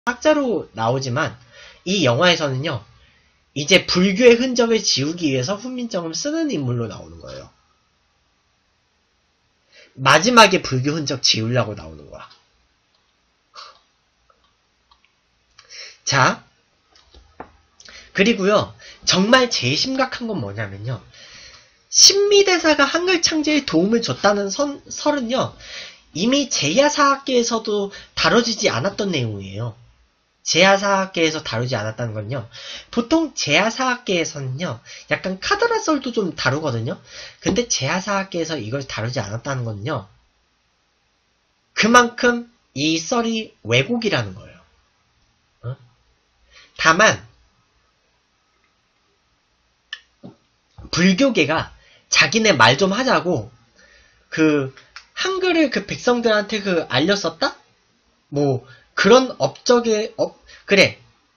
학자로 나오지만 이 영화에서는요. 이제 불교의 흔적을 지우기 위해서 훈민정음을 쓰는 인물로 나오는 거예요. 마지막에 불교 흔적 지우려고 나오는 거야. 자, 그리고요. 정말 제일 심각한 건 뭐냐면요. 신미대사가 한글 창제에 도움을 줬다는 설은요. 이미 제야사학계에서도 다뤄지지 않았던 내용이에요. 제야사학계에서 다루지 않았다는 건요. 보통 제야사학계에서는요. 약간 카드라썰도 좀 다루거든요. 근데 제야사학계에서 이걸 다루지 않았다는 건요. 그만큼 이 썰이 왜곡이라는 거예요. 다만 불교계가 자기네 말 좀 하자고 그 한글을 그 백성들한테 그 알렸었다? 뭐 그런 업적에 그래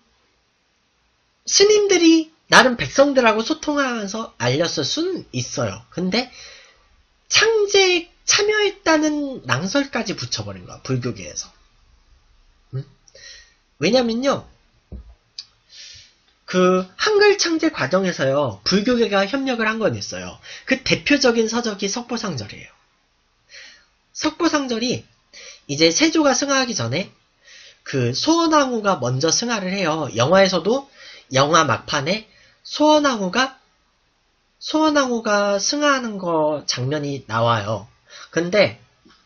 스님들이 나름 백성들하고 소통하면서 알렸을 수는 있어요. 근데 창제에 참여했다는 낭설까지 붙여버린 거야. 불교계에서. 왜냐면요. 그 한글 창제 과정에서요. 불교계가 협력을 한 건 있어요. 그 대표적인 서적이 석보상절이에요. 석보상절이 이제 세조가 승하하기 전에 그 소원왕후가 먼저 승하를 해요. 영화에서도 영화 막판에 소원왕후가 승하하는 거 장면이 나와요. 근데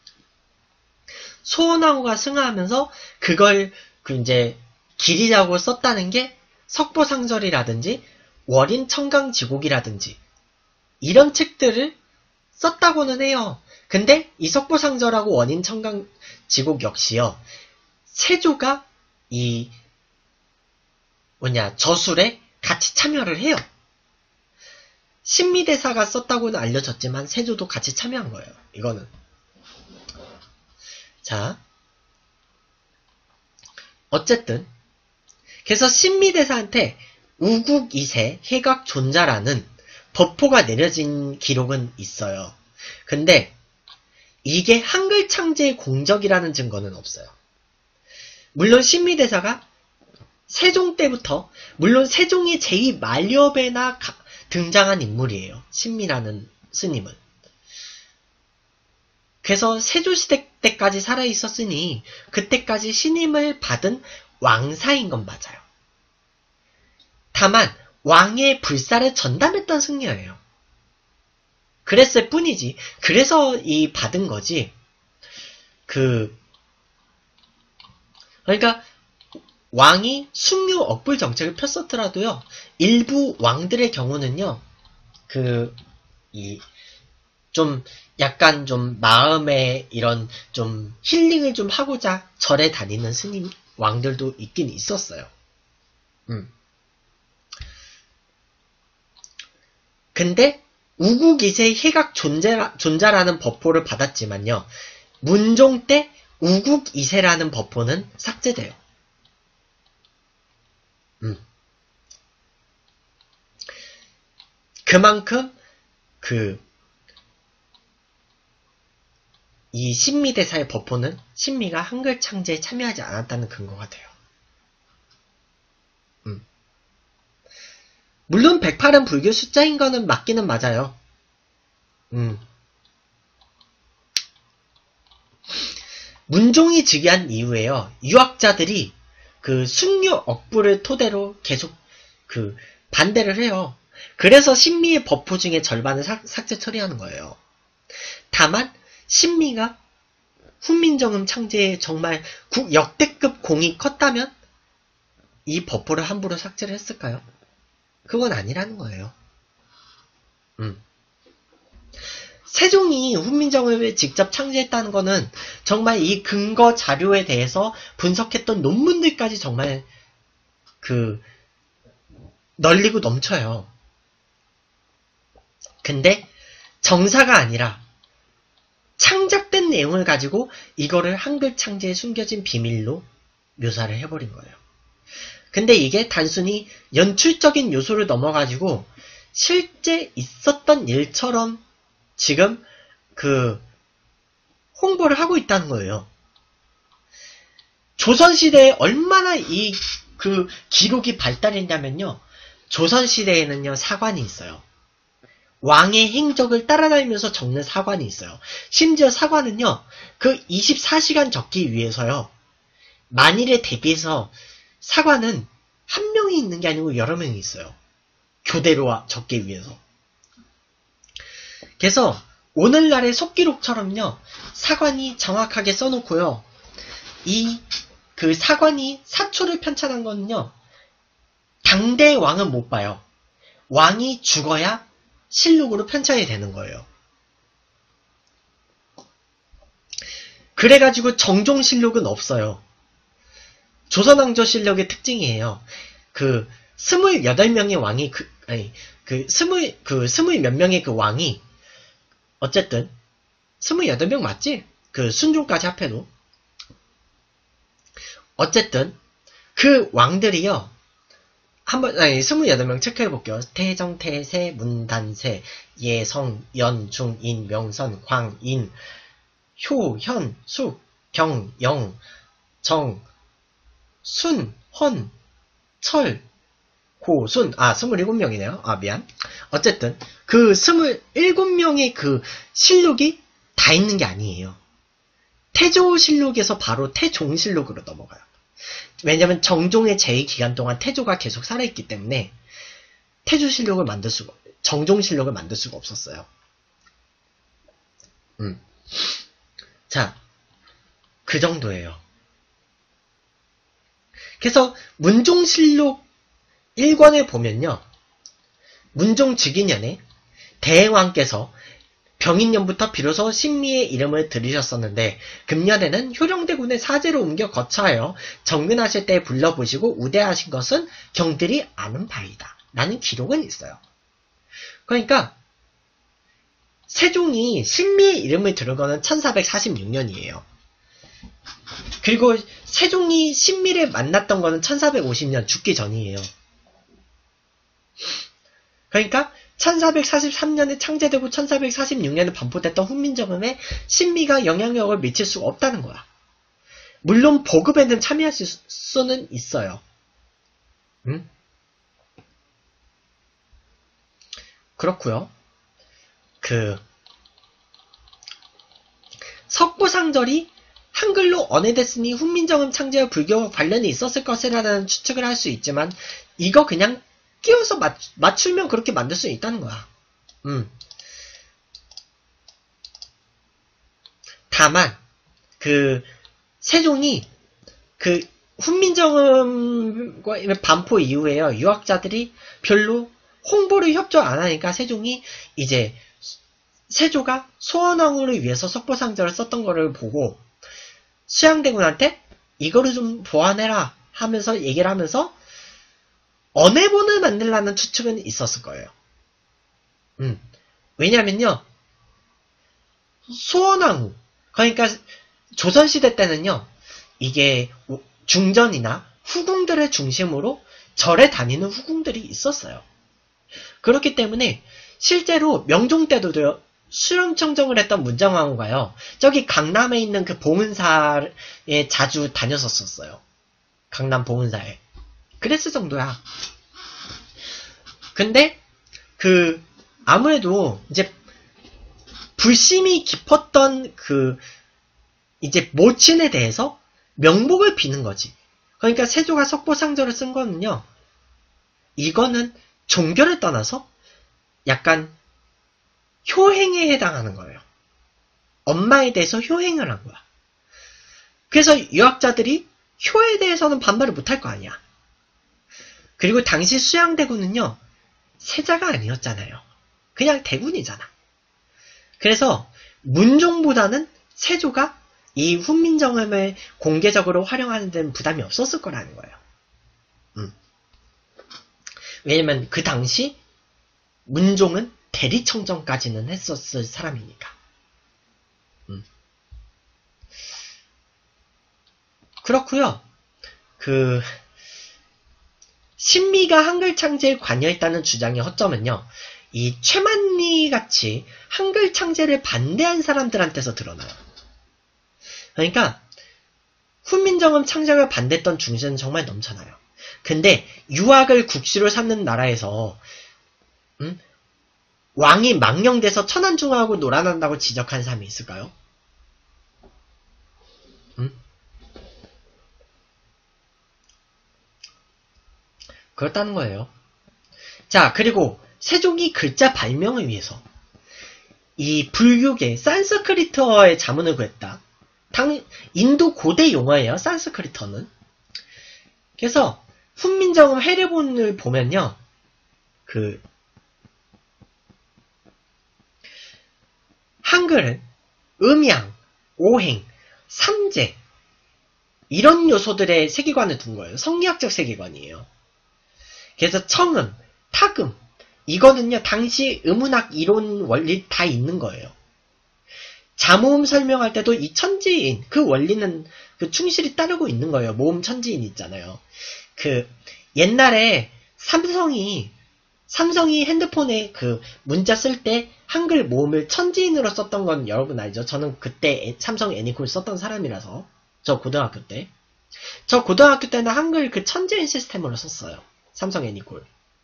소원왕후가 승하하면서 그걸 그 이제 기리라고 썼다는 게 석보상절이라든지 월인청강지곡이라든지 이런 책들을 썼다고는 해요. 근데 이 석보상절하고 원인청강지곡 역시요. 세조가 이 저술에 같이 참여를 해요. 신미대사가 썼다고는 알려졌지만 세조도 같이 참여한 거예요. 이거는. 자, 어쨌든 그래서 신미대사한테 우국이세 해각존자라는 법포가 내려진 기록은 있어요. 근데 이게 한글 창제의 공적이라는 증거는 없어요. 물론 신미대사가 세종 때부터 물론 세종의 제2만료배나 등장한 인물이에요. 신미라는 스님은. 그래서 세조시대 때까지 살아있었으니 그때까지 신임을 받은 왕사인 건 맞아요. 다만 왕의 불사를 전담했던 승려예요. 그랬을 뿐이지. 그래서 이 받은 거지. 그러니까 왕이 숭유 억불 정책을 폈었더라도요. 일부 왕들의 경우는요. 좀 약간 좀 마음에 이런 좀 힐링을 좀 하고자 절에 다니는 스님 왕들도 있긴 있었어요. 근데 우국이세 해각존자라는 법포를 받았지만요. 문종 때 우국이세라는 법포는 삭제돼요. 그만큼 이 신미대사의 법포는 신미가 한글 창제에 참여하지 않았다는 근거가 돼요. 물론 108은 불교 숫자인 거는 맞기는 맞아요. 문종이 즉위한 이후에요. 유학자들이 그 숭유 억부를 토대로 계속 반대를 해요. 그래서 신미의 법포 중에 절반을 삭제 처리하는 거예요. 다만 신미가 훈민정음 창제에 정말 역대급 공이 컸다면 이 법포를 함부로 삭제를 했을까요? 그건 아니라는 거예요. 세종이 훈민정음을 직접 창제했다는 거는 정말 이 근거 자료에 대해서 분석했던 논문들까지 정말 널리고 넘쳐요. 근데 정사가 아니라 창작된 내용을 가지고 이거를 한글 창제에 숨겨진 비밀로 묘사를 해버린 거예요. 근데 이게 단순히 연출적인 요소를 넘어가지고 실제 있었던 일처럼 지금 홍보를 하고 있다는 거예요. 조선시대에 얼마나 그 기록이 발달했냐면요. 조선시대에는요, 사관이 있어요. 왕의 행적을 따라다니면서 적는 사관이 있어요. 심지어 사관은요, 그 24시간 적기 위해서요, 만일에 대비해서 사관은 한 명이 있는 게 아니고 여러 명이 있어요. 교대로 적기 위해서. 그래서 오늘날의 속기록처럼요, 사관이 정확하게 써놓고요, 그 사관이 사초를 편찬한 거는요, 당대 왕은 못 봐요. 왕이 죽어야 실록으로 편찬이 되는 거예요. 그래가지고 정종실록은 없어요. 조선왕조실록의 특징이에요. 그 28명의 왕이 스물 몇 명의 그 왕이 어쨌든 28명 맞지? 그 순종까지 합해도 어쨌든 그 왕들이요. 28명 체크해볼게요. 태정, 태세, 문단세, 예성, 연, 중, 인, 명선, 광, 인, 효, 현, 숙, 경, 영, 정, 순, 헌, 철, 고, 순. 27명이네요. 미안. 어쨌든 그 27명의 그 실록이 다 있는 게 아니에요. 태조실록에서 바로 태종실록으로 넘어가요. 왜냐면 정종의 제2기간 동안 태조가 계속 살아있기 때문에 태조실록을 정종실록을 만들 수가 없었어요. 자, 그 정도예요. 그래서 문종실록 1권을 보면요. 문종 즉위년에 대행왕께서 병인년부터 비로소 신미의 이름을 들으셨었는데 금년에는 효령대군의 사제로 옮겨 거처하여 정근하실 때 불러보시고 우대하신 것은 경들이 아는 바이다 라는 기록은 있어요. 그러니까 세종이 신미의 이름을 들은 거는 1446년이에요. 그리고 세종이 신미를 만났던 거는 1450년 죽기 전이에요. 그러니까 1443년에 창제되고 1446년에 반포됐던 훈민정음에 신미가 영향력을 미칠 수가 없다는 거야. 물론 보급에는 참여할 수는 있어요. 그렇고요. 석고상절이 한글로 언해됐으니 훈민정음 창제와 불교와 관련이 있었을 것이라는 추측을 할 수 있지만 이거 그냥 끼워서 맞추면 그렇게 만들 수 있다는 거야. 다만 세종이 훈민정음과 반포 이후에요. 유학자들이 별로 홍보를 협조 안 하니까 세종이 이제 세조가 소원왕후를 위해서 석고상절을 썼던 거를 보고 수양대군한테 이거를 좀 보완해라 하면서 얘기를 하면서 언해본을 만들라는 추측은 있었을 거예요. 왜냐면요. 소원왕후. 그러니까 조선시대 때는요. 이게 중전이나 후궁들을 중심으로 절에 다니는 후궁들이 있었어요. 그렇기 때문에 실제로 명종 때도 수렴청정을 했던 문정왕후가요. 저기 강남에 있는 그 봉은사에 자주 다녔었어요. 강남 봉은사에. 그랬을 정도야. 근데 아무래도 이제 불심이 깊었던 이제 모친에 대해서 명복을 비는 거지. 그러니까 세조가 석고상절을 쓴 거는요. 이거는 종교를 떠나서 약간 효행에 해당하는 거예요. 엄마에 대해서 효행을 한 거야. 그래서 유학자들이 효에 대해서는 반발을 못할 거 아니야. 그리고 당시 수양대군은요. 세자가 아니었잖아요. 그냥 대군이잖아. 그래서 문종보다는 세조가 이 훈민정음을 공개적으로 활용하는 데는 부담이 없었을 거라는 거예요. 왜냐면 그 당시 문종은 대리청정까지는 했었을 사람이니까. 그렇고요. 신미가 한글 창제에 관여했다는 주장의 허점은요. 이 최만리 같이 한글 창제를 반대한 사람들한테서 드러나요. 그러니까 훈민정음 창작을 반대했던 중세는 정말 넘쳐나요. 근데 유학을 국시로 삼는 나라에서 왕이 망령돼서 천안중하고 놀아난다고 지적한 사람이 있을까요? 그렇다는 거예요. 자, 그리고 세종이 글자 발명을 위해서 이 불교계 산스크리트어의 자문을 구했다. 인도 고대 용어예요, 산스크리트어는. 그래서 훈민정음 해례본을 보면요, 한글은 음양, 오행, 삼재 이런 요소들의 세계관을 둔 거예요. 성리학적 세계관이에요. 그래서 청음, 타금 이거는요, 당시 음운학 이론 원리 다 있는 거예요. 자모음 설명할 때도 이 천지인 그 원리는 충실히 따르고 있는 거예요. 모음 천지인 있잖아요. 옛날에 삼성이 핸드폰에 문자 쓸 때 한글 모음을 천지인으로 썼던 건 여러분 알죠? 저는 그때 삼성 애니콜 썼던 사람이라서. 저 고등학교 때는 한글 천지인 시스템으로 썼어요. 삼성 애니콜.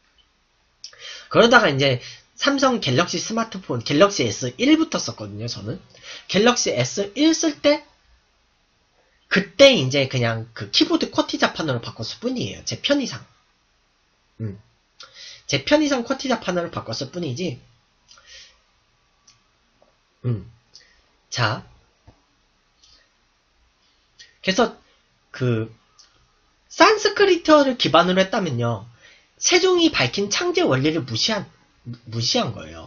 그러다가 이제 삼성 갤럭시 스마트폰 갤럭시 S1부터 썼거든요. 저는 갤럭시 S1 쓸 때 그때 이제 그냥 키보드 쿼티 자판으로 바꿨을 뿐이에요. 제 편의상. 제 편의상 쿼티 자판으로 바꿨을 뿐이지. 자, 그래서 산스크리트어를 기반으로 했다면요, 세종이 밝힌 창제 원리를 무시한 거예요.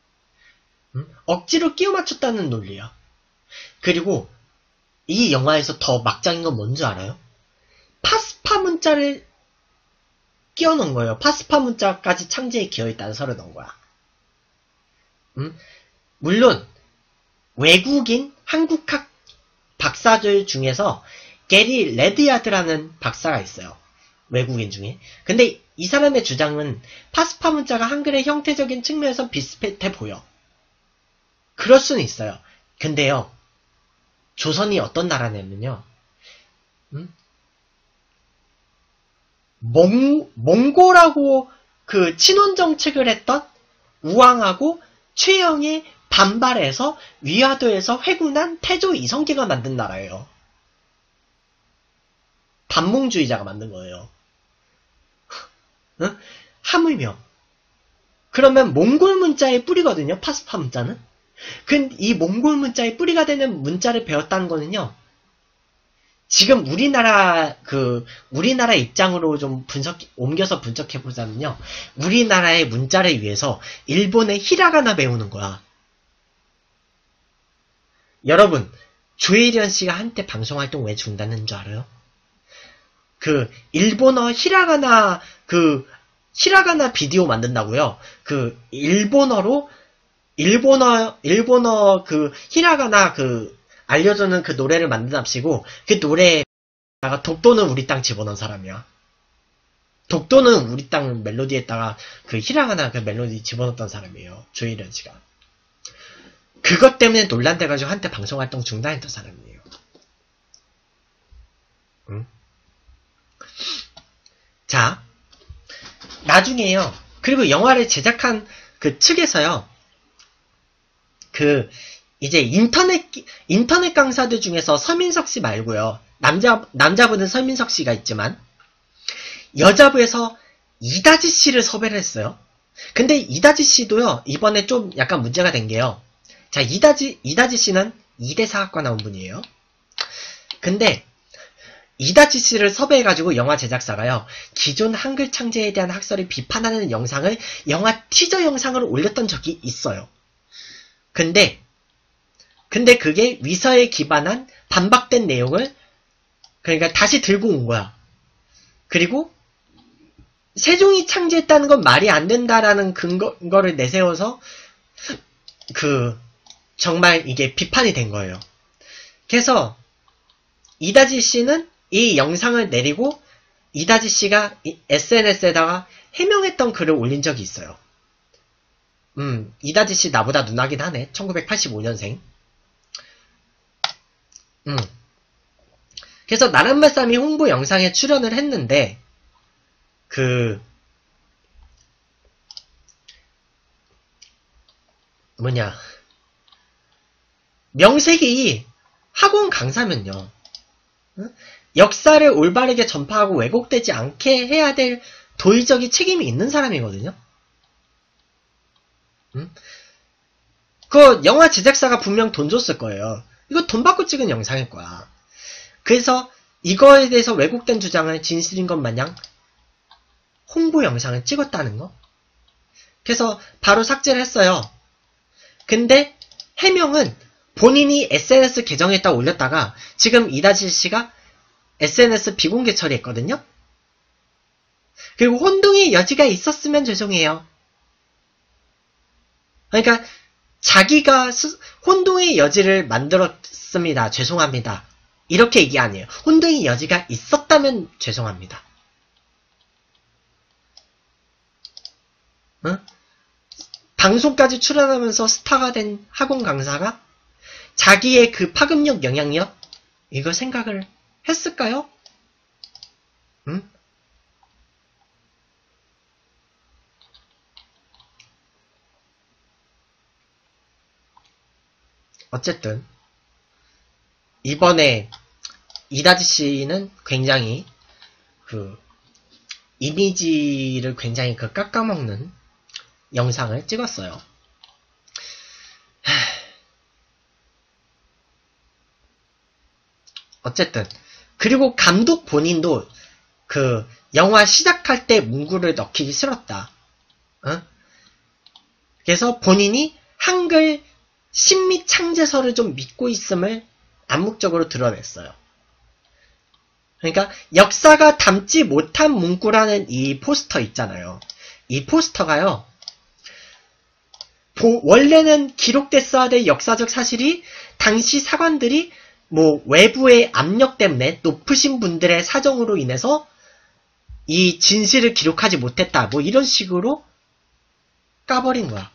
억지로 끼워 맞췄다는 논리야. 그리고 이 영화에서 더 막장인 건 뭔지 알아요? 파스파 문자를 끼워 넣은 거예요. 파스파 문자까지 창제에 기여있다는 설을 넣은 거야. 물론 외국인 한국학 박사들 중에서 게리 레드야드라는 박사가 있어요. 외국인 중에. 근데 이 사람의 주장은 파스파 문자가 한글의 형태적인 측면에서 비슷해 보여. 그럴 수는 있어요. 근데요, 조선이 어떤 나라냐면요, 몽골하고 친원 정책을 했던 우왕하고 최영에 반발해서 위화도에서 회군한 태조 이성계가 만든 나라예요. 반몽주의자가 만든 거예요. 하물며 그러면 몽골 문자의 뿌리거든요. 파스파 문자는. 근데 이 몽골 문자의 뿌리가 되는 문자를 배웠다는 거는요, 지금 우리나라 입장으로 좀 옮겨서 분석해보자면요, 우리나라의 문자를 위해서 일본의 히라가나 배우는 거야. 여러분, 조혜련 씨가 한때 방송활동 왜 중단한 줄 알아요? 일본어 히라가나 비디오 만든다고요. 일본어 히라가나 알려주는 노래를 만든답시고, 노래에다가 독도는 우리 땅 집어넣은 사람이야. 독도는 우리 땅 멜로디에다가 히라가나 멜로디 집어넣었던 사람이에요. 조혜련 씨가. 그것 때문에 논란돼가지고 한때 방송활동 중단했던 사람이에요. 응? 자, 나중에요. 그리고 영화를 제작한 측에서요, 이제 인터넷 강사들 중에서 서민석 씨 말고요, 남자분은 서민석 씨가 있지만, 여자부에서 이다지 씨를 섭외를 했어요. 근데 이다지 씨도요, 이번에 좀 약간 문제가 된 게요. 자, 이다지 씨는 이대사학과 나온 분이에요. 근데, 이다지 씨를 섭외해가지고 영화 제작사가요, 기존 한글 창제에 대한 학설을 비판하는 영상을 영화 티저 영상으로 올렸던 적이 있어요. 근데 그게 위서에 기반한 반박된 내용을 그러니까 다시 들고 온 거야. 그리고 세종이 창제했다는 건 말이 안 된다라는 근거를 내세워서 정말 이게 비판이 된 거예요. 그래서 이다지 씨는 이 영상을 내리고 이다지 씨가 SNS에다가 해명했던 글을 올린 적이 있어요. 이다지 씨 나보다 누나긴 하네. 1985년생. 그래서 나란말싸미 홍보 영상에 출연을 했는데 명색이 학원 강사면요. 응? 역사를 올바르게 전파하고 왜곡되지 않게 해야 될 도의적인 책임이 있는 사람이거든요. 응? 그 영화 제작사가 분명 돈 줬을 거예요. 이거 돈 받고 찍은 영상일 거야. 그래서 이거에 대해서 왜곡된 주장을 진실인 것 마냥 홍보 영상을 찍었다는 거. 그래서 바로 삭제를 했어요. 근데 해명은 본인이 SNS 계정에다 올렸다가 지금 이다지 씨가 SNS 비공개 처리했거든요. 그리고 혼동의 여지가 있었으면 죄송해요. 그러니까 자기가 혼동의 여지를 만들었습니다. 죄송합니다. 이렇게 얘기 아니에요. 혼동의 여지가 있었다면 죄송합니다. 응? 방송까지 출연하면서 스타가 된 학원 강사가 자기의 그 파급력, 영향력 이거 생각을 했을까요? 응? 어쨌든 이번에 이다지 씨는 굉장히 이미지를 굉장히 깎아먹는 영상을 찍었어요. 어쨌든 그리고 감독 본인도 영화 시작할 때 문구를 넣기 싫었다. 그래서 본인이 한글 신미 창제서를 좀 믿고 있음을 암묵적으로 드러냈어요. 그러니까 역사가 담지 못한 문구라는 이 포스터 있잖아요. 이 포스터가요. 원래는 기록됐어야 될 역사적 사실이 당시 사관들이 외부의 압력 때문에 높으신 분들의 사정으로 인해서 이 진실을 기록하지 못했다. 이런 식으로 까버린 거야.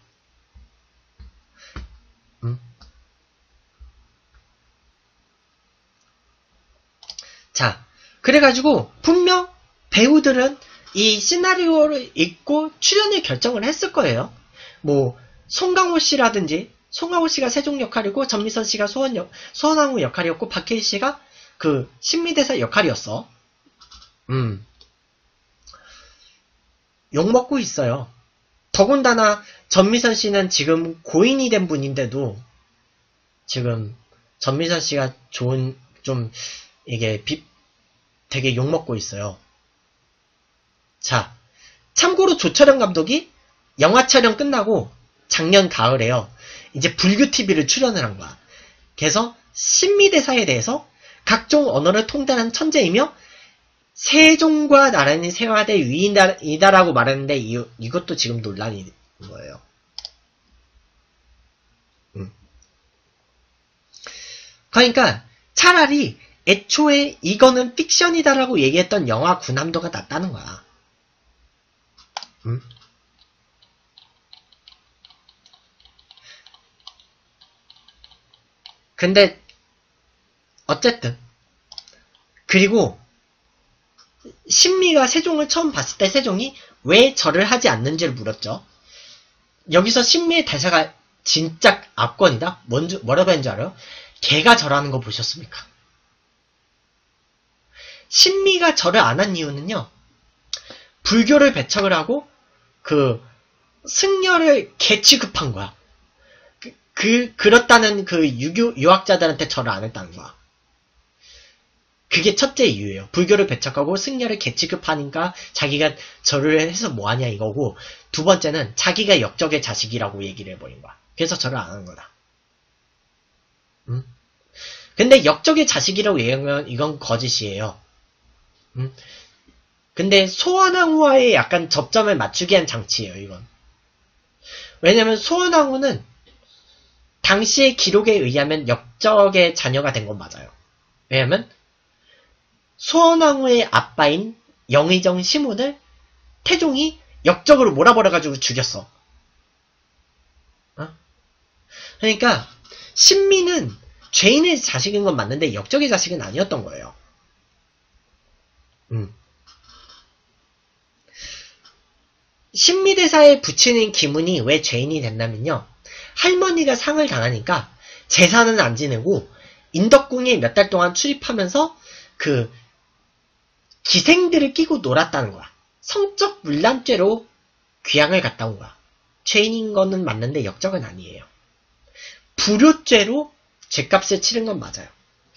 자, 그래가지고 분명 배우들은 이 시나리오를 읽고 출연을 결정을 했을 거예요. 송강호 씨라든지 송강호 씨가 세종 역할이고 전미선 씨가 소원왕후 역할이었고 박해일 씨가 신미대사 역할이었어. 욕먹고 있어요. 더군다나 전미선 씨는 지금 고인이 된 분인데도 지금 전미선 씨가 되게 욕먹고 있어요. 자, 참고로 조철현 감독이 영화 촬영 끝나고 작년 가을에요. 이제 불교TV를 출연을 한 거야. 그래서 신미대사에 대해서 각종 언어를 통달한 천재이며 세종과 나란히 세화될 위인이다라고 말했는데 이것도 지금 논란인 거예요. 그러니까 차라리 애초에 이거는 픽션이다라고 얘기했던 영화 군함도가 낫다는 거야. 근데 어쨌든 그리고 신미가 세종을 처음 봤을 때 세종이 왜 절을 하지 않는지를 물었죠. 여기서 신미의 대사가 진짜 압권이다? 뭐라고 했는지 알아요? 개가 절하는 거 보셨습니까? 신미가 절을 안 한 이유는요. 불교를 배척을 하고 승려를 개 취급한 거야. 그렇다는 유학자들한테 절을 안 했다는 거야. 그게 첫째 이유예요. 불교를 배척하고 승려를 개 취급하니까 자기가 절을 해서 뭐하냐 이거고, 두 번째는 자기가 역적의 자식이라고 얘기를 해버린 거야. 그래서 절을 안 하는 거다. 근데 역적의 자식이라고 얘기하면 이건 거짓이에요. 근데 소원왕후와의 약간 접점을 맞추기 위한 장치예요, 이건. 왜냐면 소원왕후는 당시의 기록에 의하면 역적의 자녀가 된 건 맞아요. 왜냐면 소원왕후의 아빠인 영의정 시몬을 태종이 역적으로 몰아버려가지고 죽였어. 그러니까 신미는 죄인의 자식인 건 맞는데 역적의 자식은 아니었던 거예요. 신미대사의 부친인 김훈이 왜 죄인이 됐냐면요. 할머니가 상을 당하니까 제사는 안 지내고 인덕궁에 몇 달 동안 출입하면서 그 기생들을 끼고 놀았다는 거야. 성적 문란죄로 귀양을 갔다 온 거야. 죄인인 거는 맞는데 역적은 아니에요. 불효죄로 죗값을 치른 건 맞아요.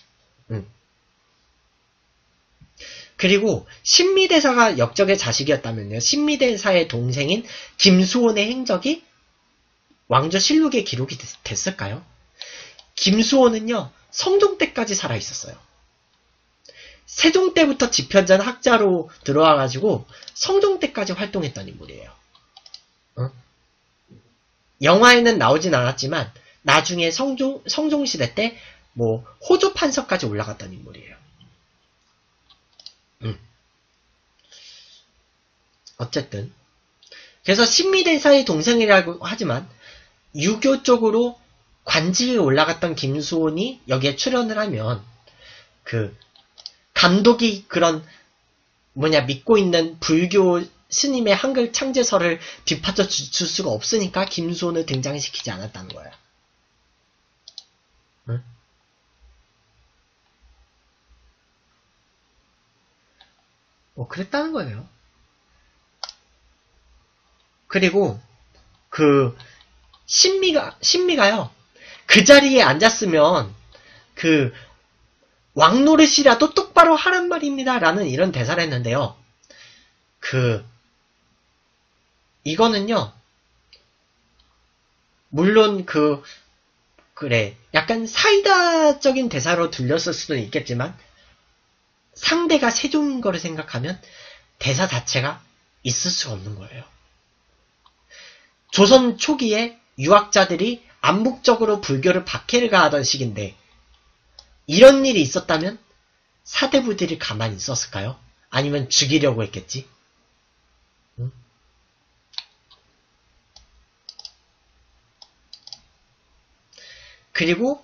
그리고 신미대사가 역적의 자식이었다면요. 신미대사의 동생인 김수원의 행적이 왕조실록에 기록이 됐을까요? 김수원은요. 성종 때까지 살아있었어요. 세종 때부터 집현전 학자로 들어와가지고 성종 때까지 활동했던 인물이에요. 영화에는 나오진 않았지만 나중에 성종시대 때 뭐 호조 판서까지 올라갔던 인물이에요. 어쨌든 그래서 신미대사의 동생이라고 하지만 유교 쪽으로 관직에 올라갔던 김수원이 여기에 출연을 하면 그 감독이 그런 믿고 있는 불교 스님의 한글 창제설을 뒷받쳐 줄 수가 없으니까 김수원을 등장시키지 않았다는 거야. 응? 그랬다는 거예요. 그리고 그 신미가요. 그 자리에 앉았으면 그 왕노릇이라도 똑바로 하란 말입니다. 라는 이런 대사를 했는데요. 이거는요. 물론 그래. 약간 사이다적인 대사로 들렸을 수도 있겠지만 상대가 세종인 거를 생각하면 대사 자체가 있을 수가 없는 거예요. 조선 초기에 유학자들이 암묵적으로 불교를 박해를 가하던 시기인데 이런 일이 있었다면 사대부들이 가만히 있었을까요? 아니면 죽이려고 했겠지? 응? 그리고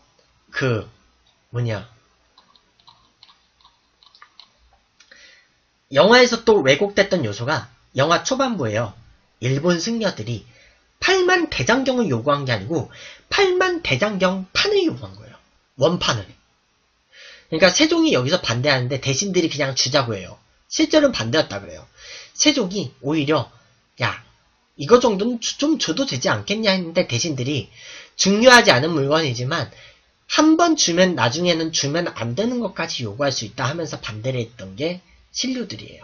영화에서 또 왜곡됐던 요소가 영화 초반부에요. 일본 승려들이 8만 대장경을 요구한 게 아니고 8만 대장경 판을 요구한 거예요. 원판을. 그러니까 세종이 여기서 반대하는데 대신들이 그냥 주자고 해요. 실제로는 반대였다 그래요. 세종이 오히려 야 이거 정도는 좀 줘도 되지 않겠냐 했는데 대신들이 중요하지 않은 물건이지만 한 번 주면 나중에는 주면 안 되는 것까지 요구할 수 있다 하면서 반대를 했던 게 신료들이에요.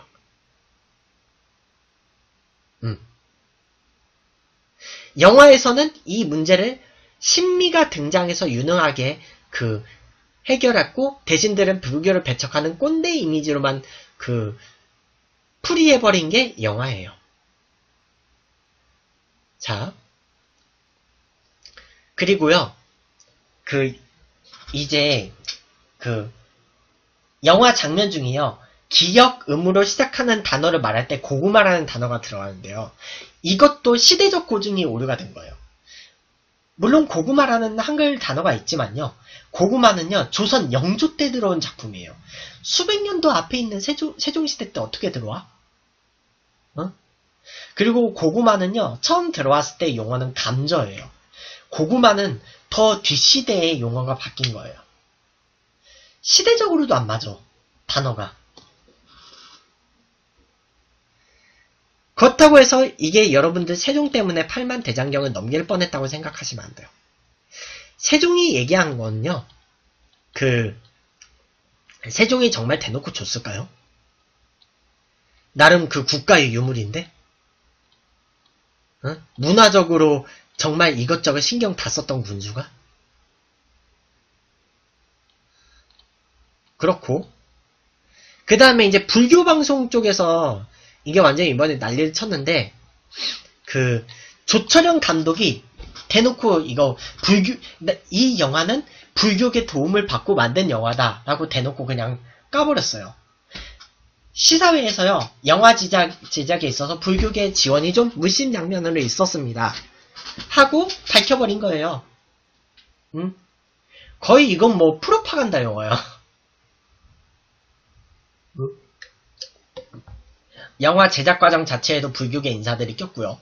영화에서는 이 문제를 신미가 등장해서 유능하게 해결했고 대신들은 불교를 배척하는 꼰대 이미지로만 풀이해버린 게 영화예요. 자, 그리고요, 이제 영화 장면 중에요, 기역음으로 시작하는 단어를 말할 때 고구마라는 단어가 들어가는데요. 이것도 시대적 고증이 오류가 된 거예요. 물론 고구마라는 한글 단어가 있지만요. 고구마는요. 조선 영조 때 들어온 작품이에요. 수백 년도 앞에 있는 세종시대 때 어떻게 들어와? 그리고 고구마는요. 처음 들어왔을 때 용어는 감저예요. 고구마는 더 뒷시대의 용어가 바뀐 거예요. 시대적으로도 안 맞아. 단어가. 그렇다고 해서 이게 여러분들 세종 때문에 8만 대장경을 넘길 뻔했다고 생각하시면 안 돼요. 세종이 얘기한 건요. 세종이 정말 대놓고 줬을까요? 나름 국가의 유물인데? 문화적으로 정말 이것저것 신경 다 썼던 군주가? 그렇고 그 다음에 이제 불교 방송 쪽에서 이게 완전히 이번에 난리를 쳤는데 조철영 감독이 대놓고 이 영화는 불교계 도움을 받고 만든 영화다 라고 대놓고 그냥 까버렸어요. 시사회에서요 영화 제작에 있어서 불교계 지원이 좀 물심양면으로 있었습니다 하고 밝혀버린 거예요. 거의 이건 뭐 프로파간다 영화야. 영화 제작 과정 자체에도 불교계 인사들이 꼈고요.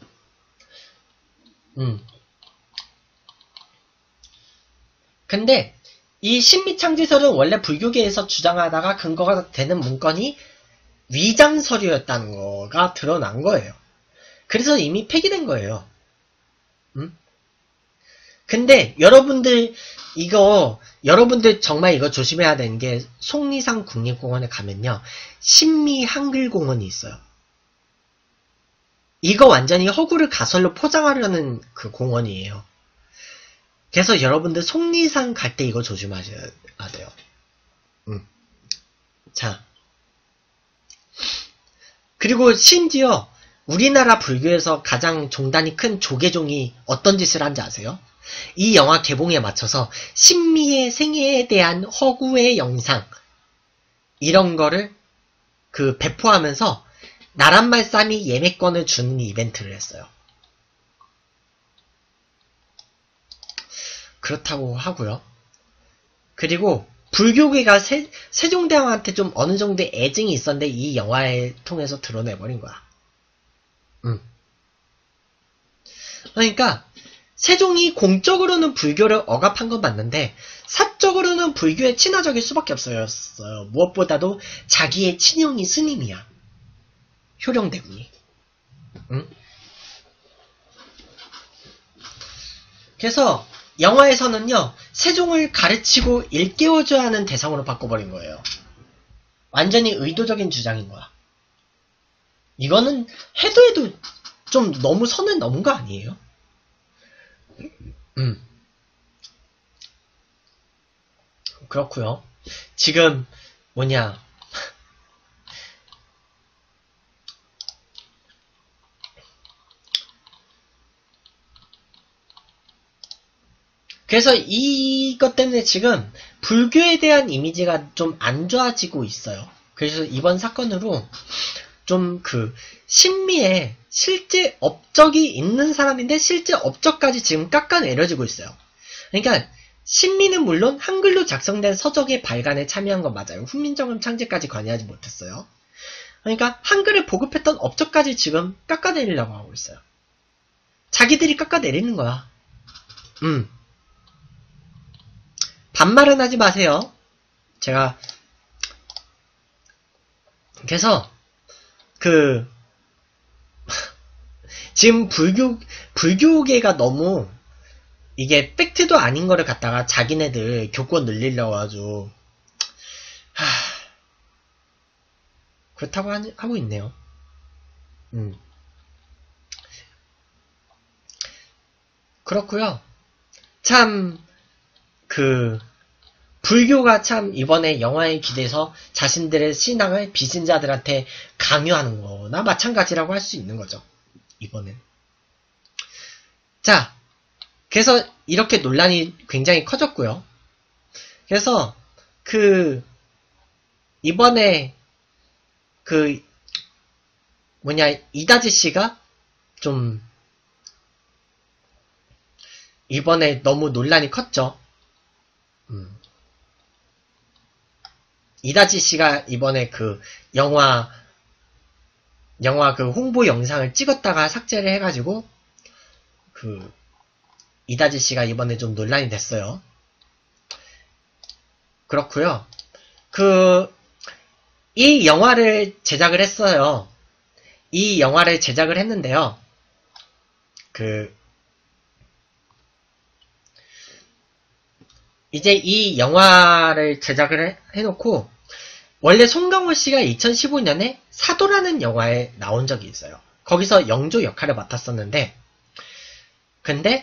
근데 이 신미창지설은 원래 불교계에서 주장하다가 근거가 되는 문건이 위장서류였다는 거가 드러난 거예요. 그래서 이미 폐기된 거예요. 근데 여러분들 정말 이거 조심해야 되는 게 속리산 국립공원에 가면요. 신미 한글공원이 있어요. 이거 완전히 허구를 가설로 포장하려는 그 공원이에요. 그래서 여러분들 속리산 갈 때 이거 조심하셔야 돼요. 자. 그리고 심지어 우리나라 불교에서 가장 종단이 큰 조계종이 어떤 짓을 한지 아세요? 이 영화 개봉에 맞춰서 신미의 생애에 대한 허구의 영상 이런 거를 배포하면서 나란말싸미 예매권을 주는 이벤트를 했어요. 그렇다고 하고요. 그리고 불교계가 세종대왕한테 좀 어느 정도의 애증이 있었는데 이 영화를 통해서 드러내버린 거야. 그러니까 세종이 공적으로는 불교를 억압한 건 맞는데 사적으로는 불교의 친화적일 수밖에 없어요. 무엇보다도 자기의 친형이 스님이야. 효령대군이. 그래서 영화에서는요. 세종을 가르치고 일깨워줘야 하는 대상으로 바꿔버린 거예요. 완전히 의도적인 주장인 거야. 이거는 해도 좀 너무 선을 넘은 거 아니에요? 그렇고요. 지금 그래서 이것 때문에 지금 불교에 대한 이미지가 좀 안 좋아지고 있어요. 그래서 이번 사건으로 좀 신미에 실제 업적이 있는 사람인데 실제 업적까지 지금 깎아내려지고 있어요. 그러니까 신미는 물론 한글로 작성된 서적의 발간에 참여한 건 맞아요. 훈민정음 창제까지 관여하지 못했어요. 그러니까 한글을 보급했던 업적까지 지금 깎아내리려고 하고 있어요. 자기들이 깎아내리는 거야. 반말은 하지 마세요. 제가 그래서 지금 불교계가 너무 이게 팩트도 아닌 거를 갖다가 자기네들 교권 늘리려고 아주 그렇다고 하고 있네요. 그렇고요. 참 불교가 참 이번에 영화에 기대서 자신들의 신앙을 비신자들한테 강요하는 거나 마찬가지라고 할 수 있는 거죠. 이번엔. 자, 그래서 이렇게 논란이 굉장히 커졌고요. 그래서 이번에 이다지 씨가 좀 이번에 너무 논란이 컸죠. 이다지 씨가 이번에 영화 홍보 영상을 찍었다가 삭제를 해가지고 이다지 씨가 이번에 좀 논란이 됐어요. 그렇고요. 이 영화를 제작을 했어요. 이 영화를 제작을 했는데요. 이제 이 영화를 제작을 해놓고 원래 송강호 씨가 2015년에 사도라는 영화에 나온 적이 있어요. 거기서 영조 역할을 맡았었는데 근데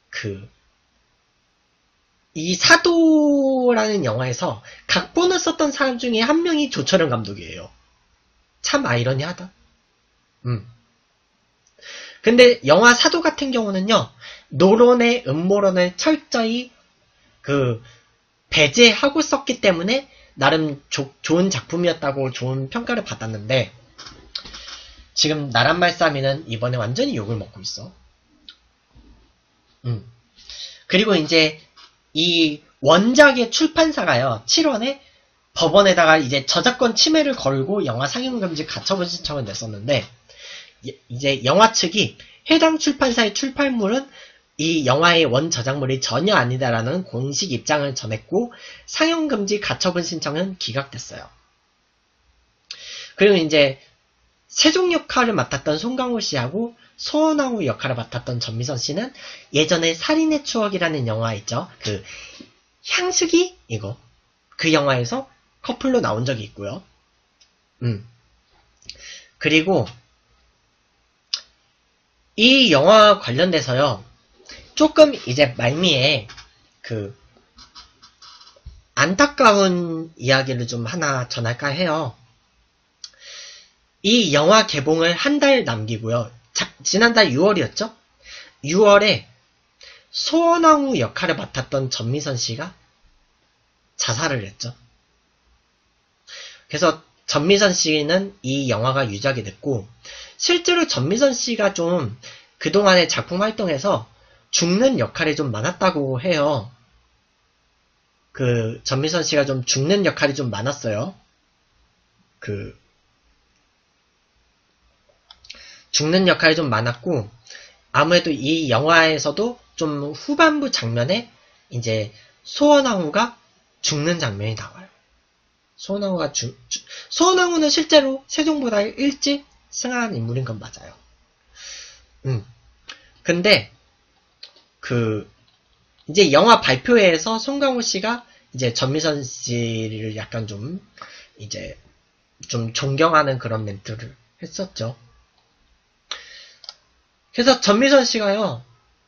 이 사도라는 영화에서 각본을 썼던 사람 중에 한 명이 조철현 감독이에요. 참 아이러니하다. 근데 영화 사도 같은 경우는요. 노론의 음모론을 철저히 배제하고 썼기 때문에 나름 좋은 작품이었다고 좋은 평가를 받았는데 지금 나란말싸미는 이번에 완전히 욕을 먹고 있어. 그리고 이제 이 원작의 출판사가요. 7월에 법원에다가 이제 저작권 침해를 걸고 영화 상영금지 가처분 신청을 냈었는데, 이제 영화 측이 해당 출판사의 출판물은 이 영화의 원 저작물이 전혀 아니다라는 공식 입장을 전했고, 상영금지 가처분 신청은 기각됐어요. 그리고 이제 세종 역할을 맡았던 송강호 씨하고 소원왕후 역할을 맡았던 전미선 씨는 예전에 살인의 추억이라는 영화 있죠. 그 향수기 이거 그 영화에서 커플로 나온 적이 있고요. 그리고 이 영화 관련돼서요. 조금 이제 말미에 그 안타까운 이야기를 좀 하나 전할까 해요. 이 영화 개봉을 한 달 남기고요. 지난달 6월이었죠? 6월에 소원왕후 역할을 맡았던 전미선 씨가 자살을 했죠. 그래서 전미선 씨는 이 영화가 유작이 됐고, 실제로 전미선 씨가 좀 그동안의 작품 활동에서 죽는 역할이 좀 많았다고 해요. 그 전미선 씨가 좀 죽는 역할이 좀 많았어요. 죽는 역할이 좀 많았고, 아무래도 이 영화에서도 좀 후반부 장면에 이제 소원왕후가 죽는 장면이 나와요. 소원왕후는 실제로 세종보다 일찍 승하한 인물인 건 맞아요. 근데 이제 영화 발표회에서 송강호 씨가 이제 전미선 씨를 약간 좀 이제 좀 존경하는 그런 멘트를 했었죠. 그래서 전미선 씨가요,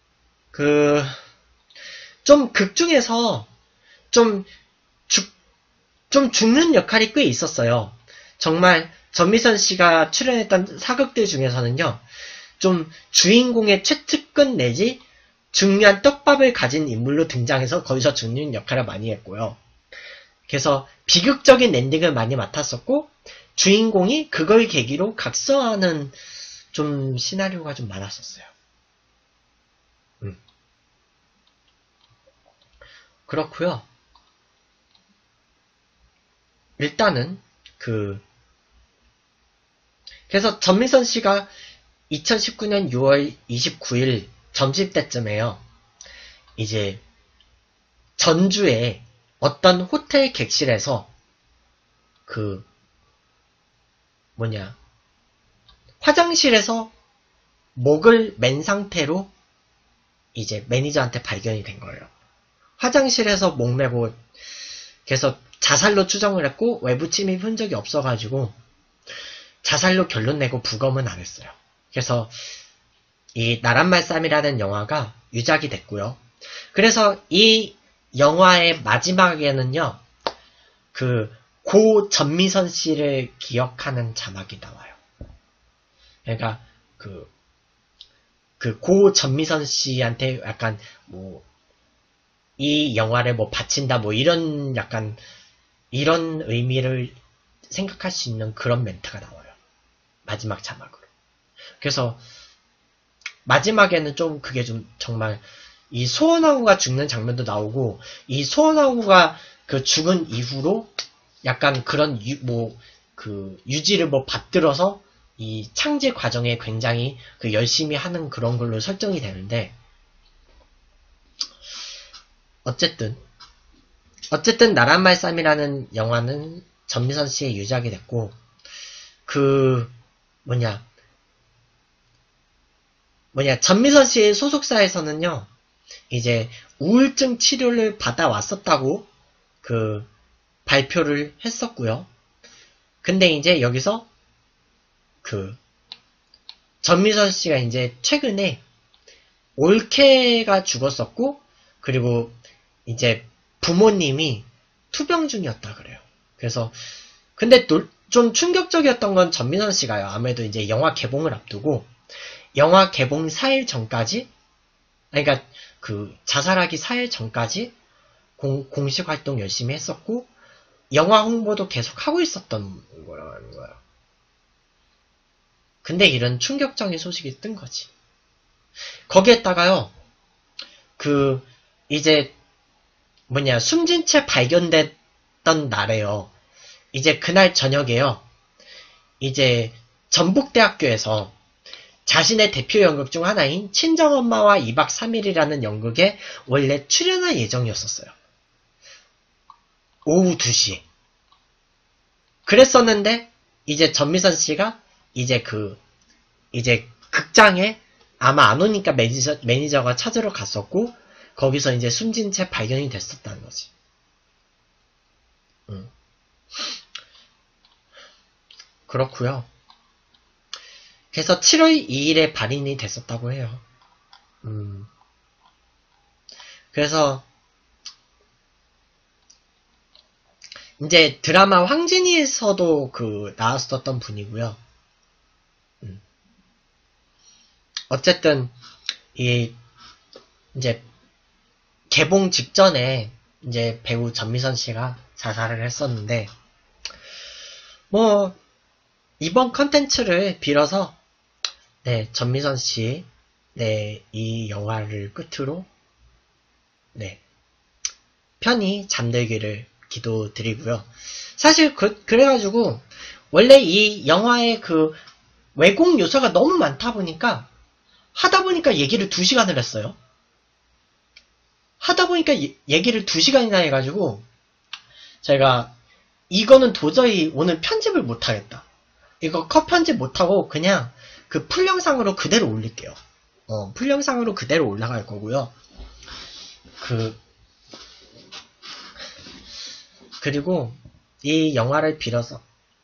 좀 극 중에서 좀 죽는 역할이 꽤 있었어요. 정말 전미선 씨가 출연했던 사극들 중에서는요, 좀 주인공의 최측근 내지 중요한 떡밥을 가진 인물로 등장해서 거기서 죽는 역할을 많이 했고요. 그래서 비극적인 엔딩을 많이 맡았었고, 주인공이 그걸 계기로 각성하는 좀 시나리오가 좀 많았었어요. 그렇고요. 일단은 그래서 전미선 씨가 2019년 6월 29일 점심때쯤에요. 이제 전주에 어떤 호텔 객실에서 화장실에서 목을 맨 상태로 이제 매니저한테 발견이 된 거예요. 화장실에서 목 매고, 그래서 자살로 추정을 했고, 외부 침입 흔적이 없어가지고 자살로 결론 내고 부검은 안 했어요. 그래서 이 나란말싸미라는 영화가 유작이 됐고요. 그래서 이 영화의 마지막에는요, 고 전미선 씨를 기억하는 자막이 나와요. 그러니까 고 전미선 씨한테 약간 이 영화를 바친다 이런 약간 이런 의미를 생각할 수 있는 그런 멘트가 나와요. 마지막 자막으로. 그래서 마지막에는 좀 그게 좀 정말 이 소원왕후가 죽는 장면도 나오고, 이 소원왕후가 죽은 이후로 약간 그런 유지를 받들어서 이 창제 과정에 굉장히 열심히 하는 그런 걸로 설정이 되는데, 어쨌든 나란말싸미라는 영화는 전미선 씨의 유작이 됐고, 전미선 씨의 소속사에서는요, 이제 우울증 치료를 받아왔었다고 발표를 했었고요. 근데 이제 여기서 전미선 씨가 이제 최근에 올케가 죽었었고, 그리고 이제 부모님이 투병 중이었다 그래요. 그래서 근데 좀 충격적이었던 건 전미선 씨가요. 아무래도 이제 영화 개봉을 앞두고 영화 개봉 4일 전까지, 그러니까 자살하기 4일 전까지 공식 활동 열심히 했었고, 영화 홍보도 계속 하고 있었던 거라는 거예요. 근데 이런 충격적인 소식이 뜬 거지. 거기에다가요, 이제 숨진 채 발견됐던 날에요. 이제 그날 저녁에요. 이제 전북대학교에서 자신의 대표 연극 중 하나인 친정엄마와 2박 3일이라는 연극에 원래 출연할 예정이었었어요. 오후 2시에. 그랬었는데 이제 전미선 씨가 이제 극장에 아마 안 오니까 매니저가 찾으러 갔었고 거기서 이제 숨진 채 발견이 됐었다는 거지. 그렇고요. 그래서 7월 2일에 발인이 됐었다고 해요. 그래서 이제 드라마 황진이에서도 나왔었던 분이고요. 어쨌든 이제 개봉 직전에 이제 배우 전미선 씨가 자살을 했었는데 뭐 이번 컨텐츠를 빌어서 네, 전미선 씨 네, 이 영화를 끝으로 네, 편히 잠들기를 기도드리고요. 사실 그래가지고 원래 이 영화의 왜곡 요소가 너무 많다 보니까 하다 보니까 얘기를 2시간을 했어요. 하다 보니까 얘기를 2시간이나 해가지고 제가 이거는 도저히 오늘 편집을 못하겠다. 이거 컷 편집 못하고 그냥 풀 영상으로 그대로 올릴게요. 풀 영상으로 그대로 올라갈 거고요. 그리고 이 영화를 빌어서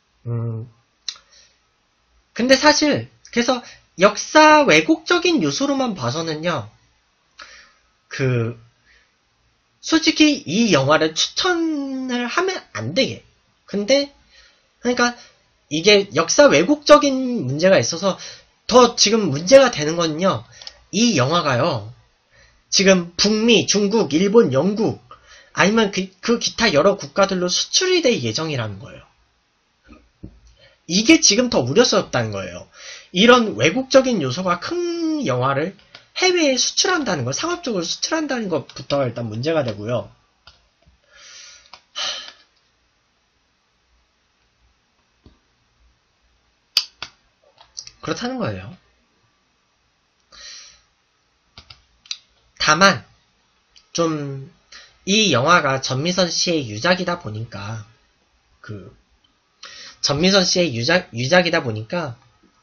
근데 사실 그래서 역사 왜곡적인 요소로만 봐서는요. 솔직히 이 영화를 추천을 하면 안 되게. 근데 그러니까 이게 역사 왜곡적인 문제가 있어서 더 지금 문제가 되는 건요. 이 영화가요. 지금 북미, 중국, 일본, 영국 아니면 그 기타 여러 국가들로 수출이 될 예정이라는 거예요. 이게 지금 더 우려스럽다는 거예요. 이런 왜곡적인 요소가 큰 영화를 해외에 수출한다는 거, 상업적으로 수출한다는 것부터가 일단 문제가 되고요. 그렇다는 거예요. 다만 좀 이 영화가 전미선 씨의 유작이다 보니까 전미선 씨의 유작이다 보니까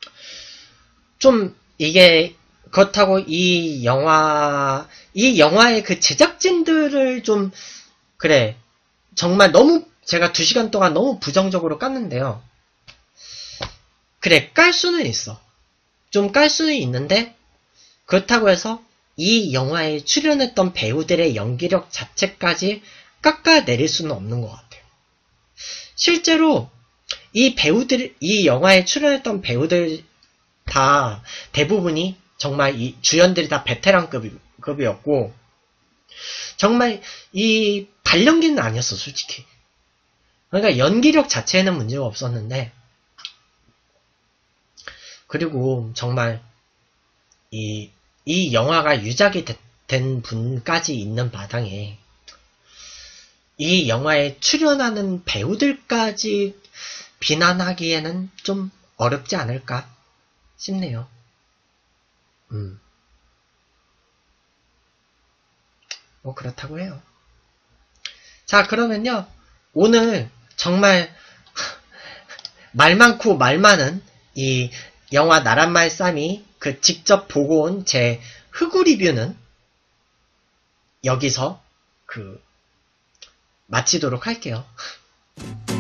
좀 이게 그렇다고 이 영화의 제작진들을 좀 그래 정말 너무 제가 2시간 동안 너무 부정적으로 깠는데요. 그래 깔 수는 있어. 좀 깔 수는 있는데 그렇다고 해서 이 영화에 출연했던 배우들의 연기력 자체까지 깎아내릴 수는 없는 것 같아요. 실제로 이 영화에 출연했던 배우들 다 대부분이 정말 이 주연들이 다 베테랑급이었고 정말 이 발연기는 아니었어 솔직히. 그러니까 연기력 자체에는 문제가 없었는데 그리고 정말 이 영화가 유작이 된 분까지 있는 마당에 이 영화에 출연하는 배우들까지 비난하기에는 좀 어렵지 않을까 싶네요. 뭐 그렇다고 해요. 자 그러면요 오늘 정말 말 많고 말 많은 이 영화 나란말 쌈이 직접 보고 온 제 흑우 리뷰는 여기서 마치도록 할게요.